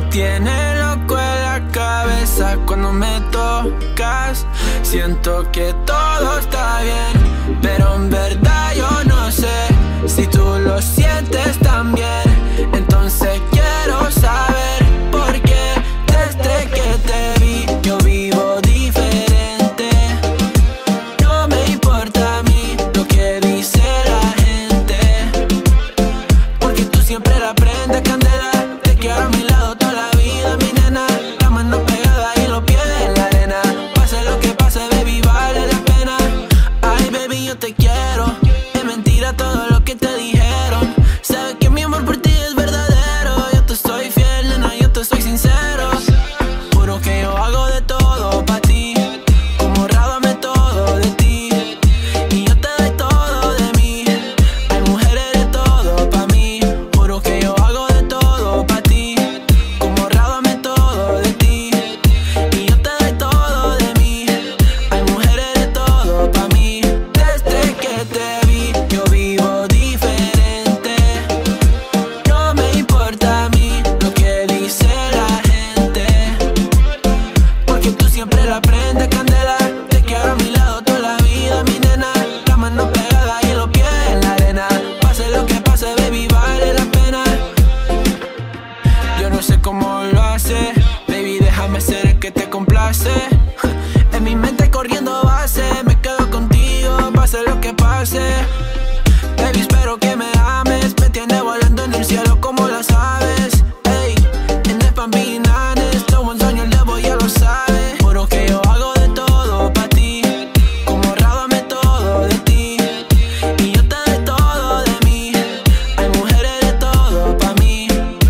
tiene loco en la cabeza cuando me tocas. Siento que todo está bien, pero en verdad yo no sé si tú lo sientes también. Entonces quiero saber por qué desde que te vi yo vivo diferente. No me importa a mí lo que dice la gente, porque tú siempre la prendes candela. Te quiero a mi lado toda la vida, mi nena. La mano pegada y los pies en la arena. Pase lo que pase, baby, vale la pena. Ay, baby, yo te quiero. Es mentira todo lo que te dijeron. Sabes que mi amor por ti es verdadero. Yo te soy fiel, nena, yo te soy sincero. Juro que yo hago de todo pa' ti, como rábame todo de ti, y yo te doy todo de mí. Ay, mujer, eres todo pa' mí. Juro que yo hago de todo pa' ti, como rábame todo de ti, y yo te doy todo de mí. Ay, mujer, eres todo pa' mí. Desde que te vi yo vivo diferente. No me importa a mí lo que dice la gente, porque tú siempre la prendes candela. Te quiero a mi lado toda la vida, mi nena. La mano pegada y los pies en la arena. Pase lo que pase, baby, vale la pena. Yo no sé cómo lo hace, baby, déjame ser el que te complace. En mi mente corriendo base, me quedo contigo, pase lo que pase. Baby, espero que me ames, me tienes volando en el cielo como las aves. Ey, en el Pambinanes, todo un sueño el debo, ya lo sabes. Juro que yo hago de todo pa' ti, como rábame todo de ti, y yo te doy todo de mí. Ay, mujer, eres todo pa' mí.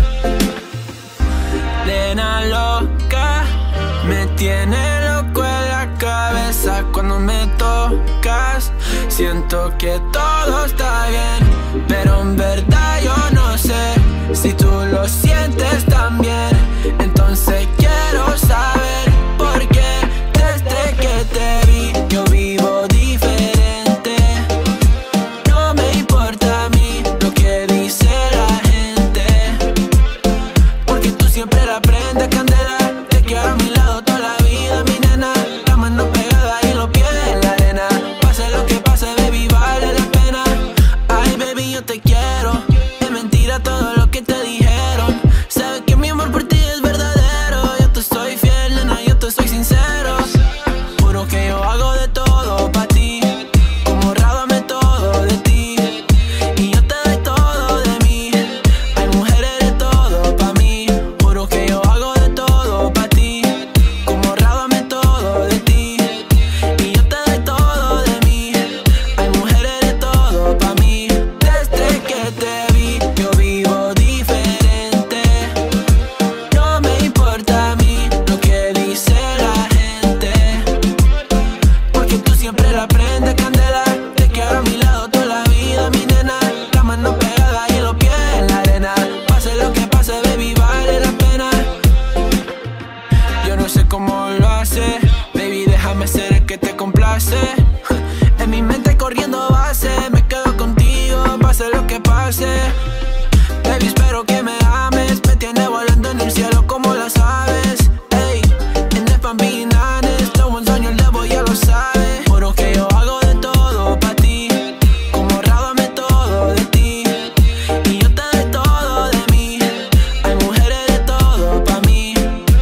Nena loca, me tiene loco en la cabeza cuando me tocas. Siento que todo está bien, pero en verdad yo no sé si tú lo sientes también. Entonces quiero saber por qué desde que te vi yo vivo diferente. No me importa a mí lo que dice la gente, porque tú siempre la prendes candela. Te quiero a mi lado toda la vida, mi nena. La mano pegada y los pies en la arena. Pase lo que pase, baby, vale la pena. Ay, baby, yo te quiero. Es mentira todo lo que te dijeron. Sabes que mi amor por ti es verdadero. Yo te soy fiel, nena, yo te soy sincero. Juro que yo hago de todo pa' ti, como rábame todo de ti, y yo te doy todo de mí. Ay, mujer, eres todo pa' mí. Juro que yo hago de todo pa' ti, como rábame todo de ti, y yo te doy todo de mí. Ay, mujer, eres todo pa' mí. Desde que te vi yo vivo diferente. No me importa a mí lo que dice la gente, porque tú siempre la prendes candela. Te quiero a mi lado toda la vida, mi nena. La mano pegada y los pies en la arena. Pase lo que pase, baby, vale la pena. Yo no sé cómo lo hace, baby, déjame ser el que te complace. En mi mente corriendo base, me quedo contigo, pase lo que pase. Baby, espero que me ames, me tienes volando en el cielo como las aves. Ey, en el Pambinanes, todo un sueño el debo, ya lo sabes. Juro que yo hago de todo pa' ti, como rábame todo de ti, y yo te doy todo de mí. Ay, mujer, eres todo pa' mí.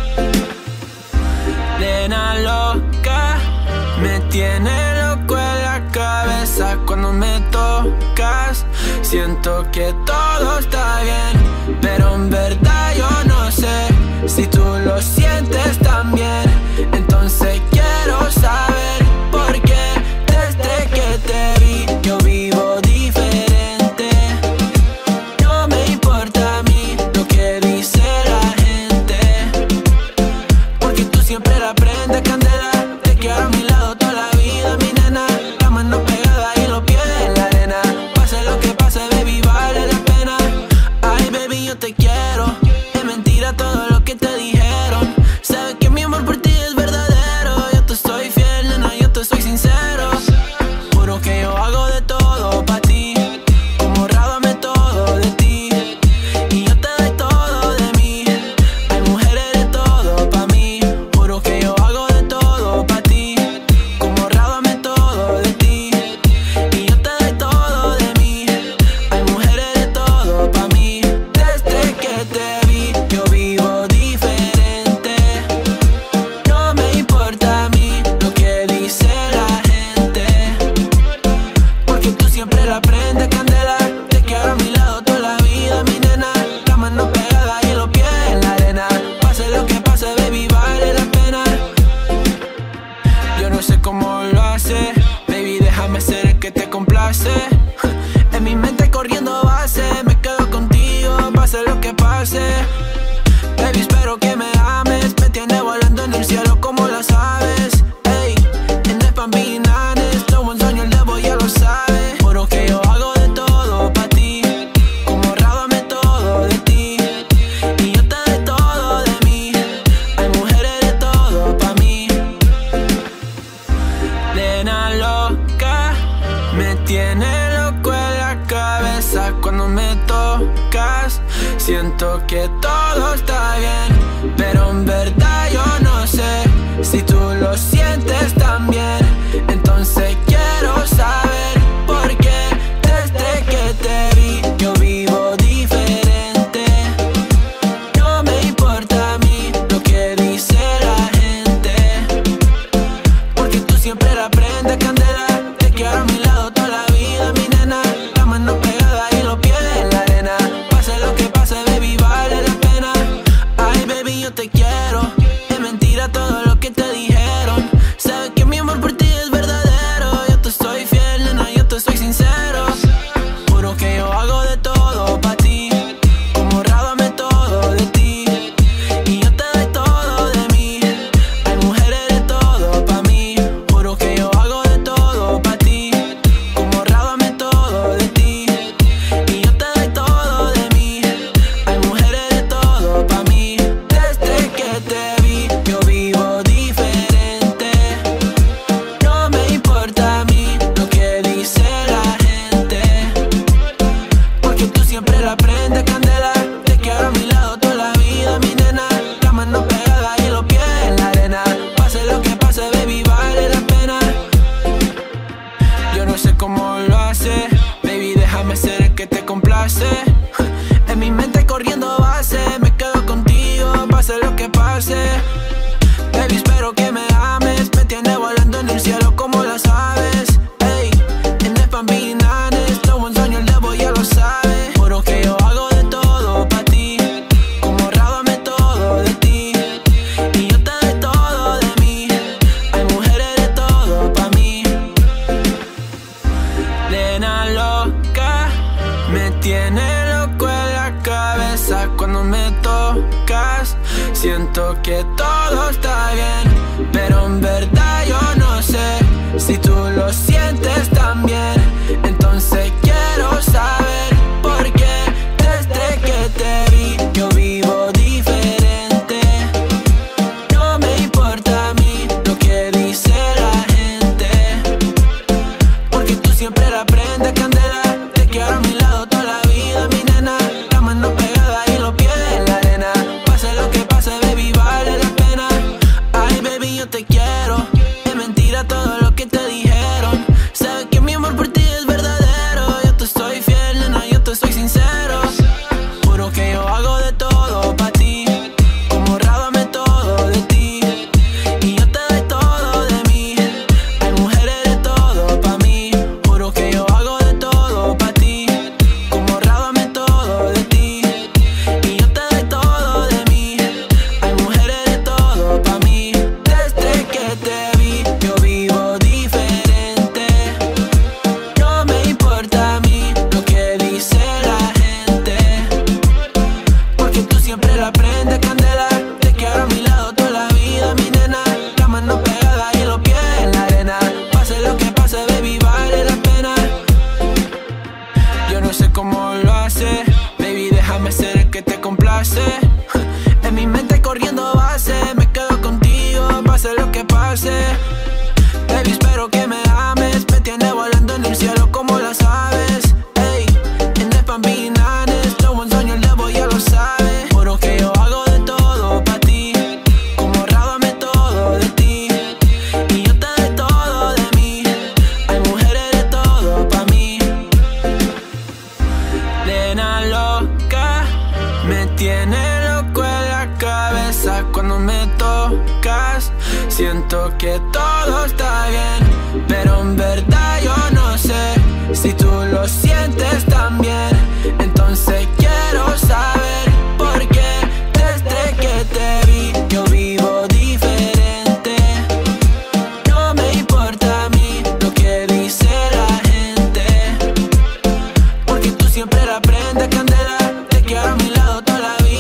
Nena loca, me tiene loco en la cabeza cuando me tocas. Siento que todo está bien, pero en verdad yo no sé si tú lo sientes también. Entonces quiero saber por qué desde que te vi yo vivo diferente. No me importa a mí lo que dice la gente, porque tú siempre la prendes candela. Te quiero a mi lado toda la vida, mi nena. La mano pegada y los pies en la arena. Pase lo que pase, baby, vale la pena. Ay, baby, yo te quiero. Es mentira todo lo que te dijeron. Sabes que mi amor por ti es verdadero. Yo te soy fiel, nena, yo te soy sincero. Juro que yo hago de todo pa' ti, como rábame todo de ti, y yo te doy todo de mí. Ay, mujer, pase. Baby, espero que me ames. Me tiene volando en el cielo como las aves. Ey, en el Pambinanes, todo un sueño el debo ya lo sabe. Juro que yo hago de todo pa' ti, como rábame todo de ti. Y yo te doy todo de mí. Hay mujeres de todo pa' mí. Nena loca, me tiene loco en la cabeza cuando me tocas. Siento que todo está bien, pero en verdad yo no sé si tú lo sientes también. Entonces quiero saber por qué desde que te vi yo vivo diferente. No me importa a mí lo que dice la gente, porque tú siempre la prendes candela. Te quiero a mi lado toda la vida, mi nena. La mano pegada y los pies en la arena. Pase lo que pase, baby, vale la pena. Ay, baby, yo te quiero. Es mentira todo lo que te dijeron. Sabes que mi amor por ti es verdadero. Yo te soy fiel, nena, yo te soy sincero. Juro que yo hago de todo pa' ti, como rábame todo de ti. Y yo te doy todo de mí. Hay mujeres de todo pa' mí. Juro que yo hago de todo pa' ti, como rábame todo de ti. Y yo te doy todo de mí. Hay mujeres de todo pa' mí. Desde que te vi yo vivo diferente. No me importa a mí lo que dice la gente, porque tú siempre la prendes candela. Te quiero a mi lado toda la vida, mi nena. La mano pegada y los pies en la arena. Pase lo que pase, baby, vale la pena. Yo no sé cómo lo hace, baby, déjame ser el que te complace. En mi mente corriendo base, me quedo contigo, pase lo que pase. Baby, espero que me ames. Me tiene volando en el cielo como las aves. Ey, en el Pambinanes, todo un sueño el debo ya lo sabe. Juro que yo hago de todo pa' ti, como rábame todo de ti. Y yo te doy todo de mí. Hay mujeres de todo pa' mí. Nena loca, me tiene loco en la cabeza cuando me tocas. Siento que todo está bien, pero en verdad yo no sé si tú lo sientes también. Entonces quiero saber por qué desde que te vi yo vivo diferente. No me importa a mí lo que dice la gente, porque tú siempre la prendes candela. Te quiero a mi lado toda la vida, mi nena. La mano pegada y los pies en la arena. Pase lo que pase, baby, vale la pena. Ay, baby, yo te quiero. Es mentira todo lo que te dijeron. Sabes que mi amor por ti es verdadero. Yo te soy fiel, nena, yo te soy sincero. Juro que yo hago de todo pa' ti, como rábame todo de ti. Y yo te doy todo de mí. Hay mujeres de todo pa' mí. Juro que yo hago de todo pa' ti, como rábame todo de ti. Y yo te doy todo de mí. Hay mujeres de todo pa' mí. Desde que te vi yo vivo diferente. No me importa a mí lo que dice la gente, porque tú siempre la prendes candela. Te quiero a mi lado toda la vida, mi nena. La mano pegada y los pies en la arena. Pase lo que pase, baby, vale la pena. Yo no sé cómo lo hace, baby, déjame ser el que te complace. En mi mente corriendo base, me quedo contigo, pase lo que pase. Baby, espero que me ames. Me tiene volando en el cielo como las aves. Ey, en el Pambinanes, todo un sueño el debo ya lo sabe. Juro que yo hago de todo pa' ti, como rábame todo de ti. Y yo te doy todo de mí. Hay mujeres de todo pa' mí. Nena loca, me tiene loco en la cabeza cuando me tocas. Siento que todo está bien, pero en verdad yo no sé si tú lo sientes también. Entonces quiero saber por qué desde que te vi yo vivo diferente. No me importa a mí lo que dice la gente, porque tú siempre la prendes candela. Te quiero a mi lado toda la vida.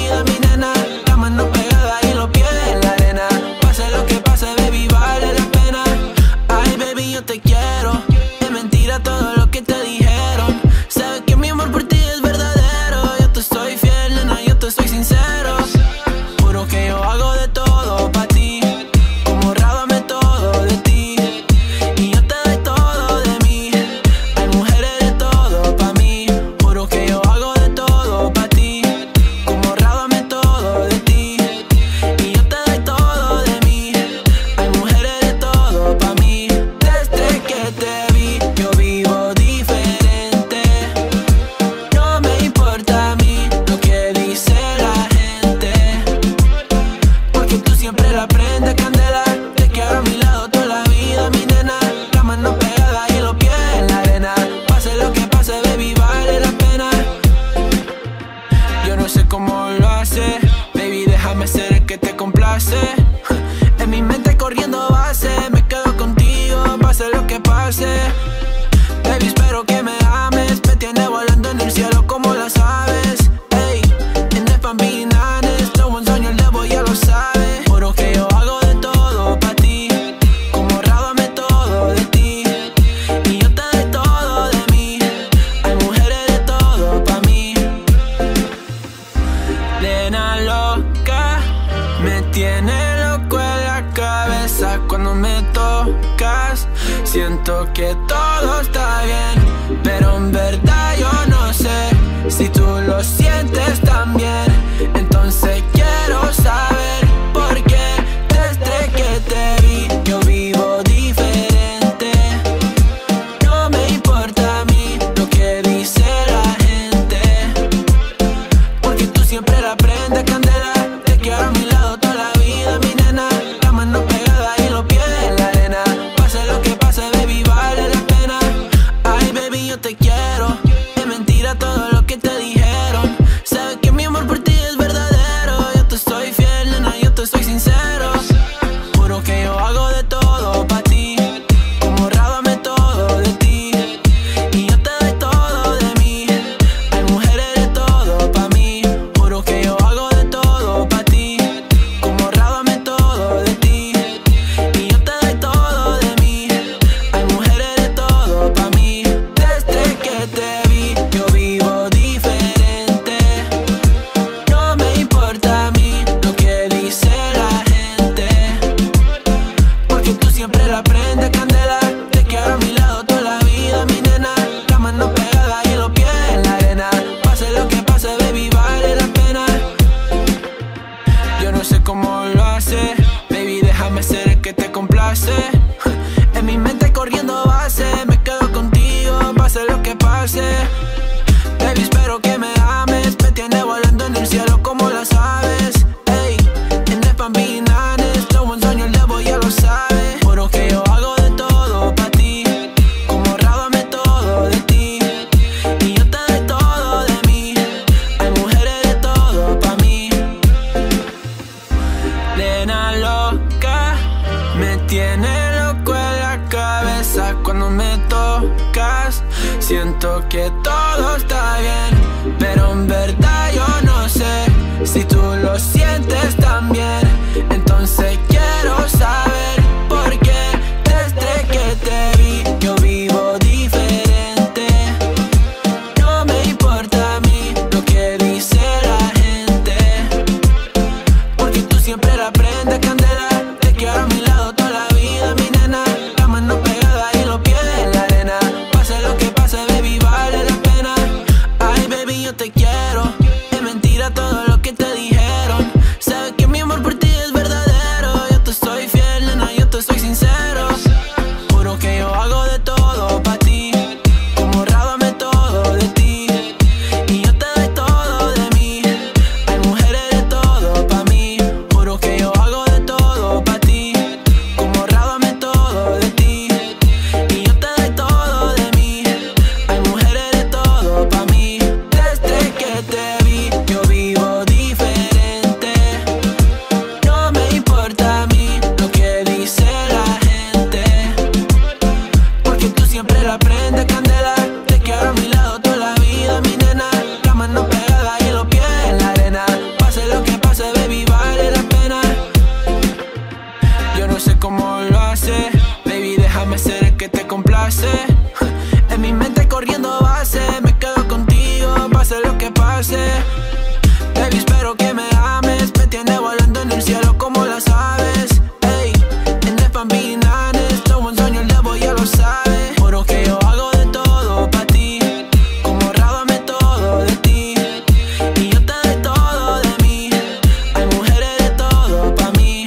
loca, me tiene loco en la cabeza cuando me tocas. Siento que todo está bien, pero en verdad yo no sé si tú lo sientes también. Entonces quiero saber por qué desde que te vi yo vivo diferente. No me importa a mí lo que dice la gente, porque tú siempre la prendes candela. Te quiero a mi lado toda la vida, mi nena. La mano pegada y los pies en la arena. Pase lo que pase, baby, vale la pena. Ay, baby, yo te quiero. Es mentira todo lo que te dijeron. Sabes que mi amor por ti es verdadero. Yo te soy fiel, nena, yo te soy sincero. Juro que yo hago de todo pa' ti, como rábame todo de ti, y yo te doy todo de mí. Ay, mujer, eres todo pa' mí. Juro que yo hago de todo pa' ti, como rábame todo de ti, y yo te doy todo de mí. Ay, mujer, eres todo pa' mí. Desde que te vi yo vivo diferente. No me importa a mí lo que dice la gente, porque tú siempre la prendes candela. Te quiero a mi lado toda la vida, mi nena. La mano pegada y los pies en la arena. Pase lo que pase, baby, vale la pena. Yo no sé cómo lo hace, baby, déjame ser el que te complace. En mi mente corriendo base, me quedo contigo, pase lo que pase. Baby, espero que me ames, me tiene volando en el cielo como las aves. Ey, en el Pambinanes, todo un sueño el debo ya lo sabe. Juro que yo hago de todo pa' ti, como rábame todo de ti, y yo te doy todo de mí. Ay, mujer, eres todo pa' mí. Nena loca, me tiene loco en la cabeza cuando me tocas. Siento que todo está bien, pero en verdad yo no sé si tú lo sientes también. Entonces quiero saber por qué desde que te vi yo vivo diferente. No me importa a mí lo que dice la gente, porque tú siempre la prendes candela. Te quiero a mi lado toda la vida, mi nena. La mano pegada y los pies en la arena. Pase lo que pase, baby, vale la pena. Ay, baby, yo te quiero. Es mentira todo lo que te dijeron. Sabes que mi amor por ti es verdadero. Yo te soy fiel, nena, yo te soy sincero. Juro que yo hago de todo pa' ti, como rábame todo de ti, y yo te doy todo de mí. Ay, mujer, eres todo pa' mí. Juro que yo hago de todo pa' ti, como rábame todo de ti, y yo te doy todo de mí. Ay, mujer, eres todo pa' mí. Desde que te vi yo vivo diferente. No me importa a mí lo que dice la gente, porque tú siempre la prendes candela. Te quiero a mi lado toda la vida, mi nena. La mano pegada y los pies en la arena. Pase lo que pase, baby, vale la pena. Yo no sé cómo lo hace, baby, déjame ser el que te complace. En mi mente corriendo base, me quedo contigo, pase lo que pase. Baby, espero que me ames, me tiene volando en el cielo como las aves. Ey, en el Pambinanes, todo un sueño el debo ya lo sabe. Juro que yo hago de todo pa' ti, como rábame todo de ti, y yo te doy todo de mí. Ay, mujer, eres todo pa' mí.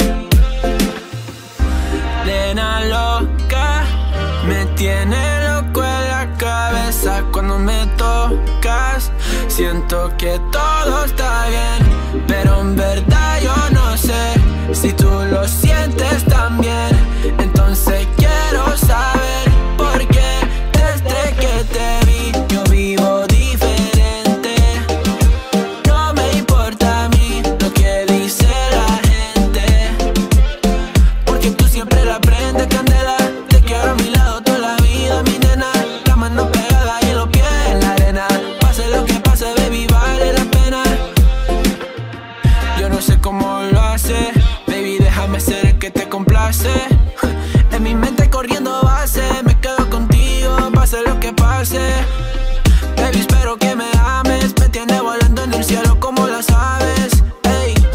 Nena loca, me tiene loco en la cabeza cuando me tocas. Siento que todo está bien, pero en verdad yo no sé si tú lo sientes también. Entonces quiero saber por qué desde que te vi yo vivo diferente. No me importa a mí lo que dice la gente, porque tú siempre la prendes candela. Te quiero a mi lado toda la vida, mi nena. La mano pegada y los pies en la arena. Pase lo que pase, baby, vale la pena. Yo no sé cómo lo hace, baby, déjame ser el que te complace. En mi mente corriendo base, me quedo contigo, pase lo que pase. Baby, espero que me ames, me tiene volando en el cielo como las aves. Ey,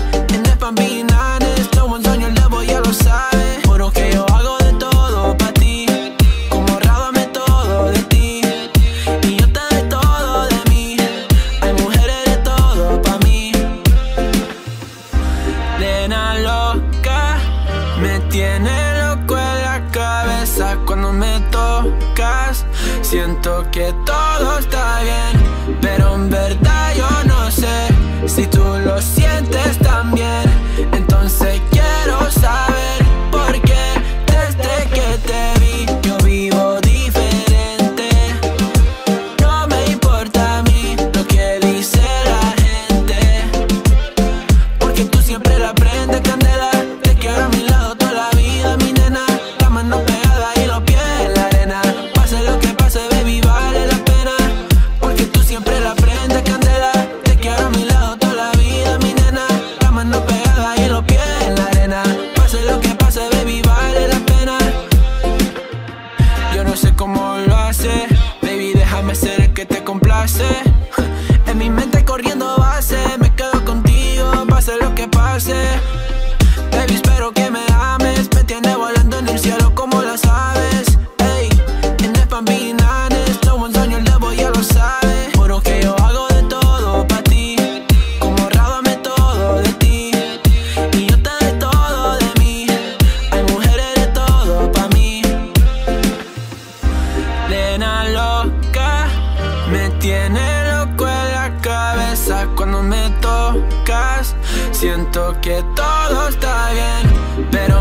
Nena loca, me tiene loco en la cabeza cuando me tocas. Siento que todo está bien, pero en verdad yo no sé si tú lo sientes también. Entonces quiero saber por qué desde que te vi yo vivo diferente. No me importa a mí lo que dice la gente, porque tú siempre la prendes candela. Te quiero a mi lado toda la vida, mi nena. La mano pegada y los pies en la arena. Pase lo que pase, baby, vale la pena, porque tú siempre la prendes candela. Te quiero a mi lado toda la vida, mi nena. La mano pegada y los pies en la arena. Pase lo que pase, baby, vale la pena. Yo no sé cómo lo hace, baby, déjame ser el que te complace. En mi mente corriendo base, me quedo contigo, pase lo que pase. Baby, espero que me ames, me tiene volando en el cielo como las aves. Ey, en el Bambinanes, no buen sueño el debo, ya lo sabes. Juro que yo hago de todo pa' ti, como rábame todo de ti, y yo te doy todo de mí. Hay mujeres de todo pa' mí. Nena loca, me tiene loco en la cabeza cuando me tocas. Siento que todo está bien, pero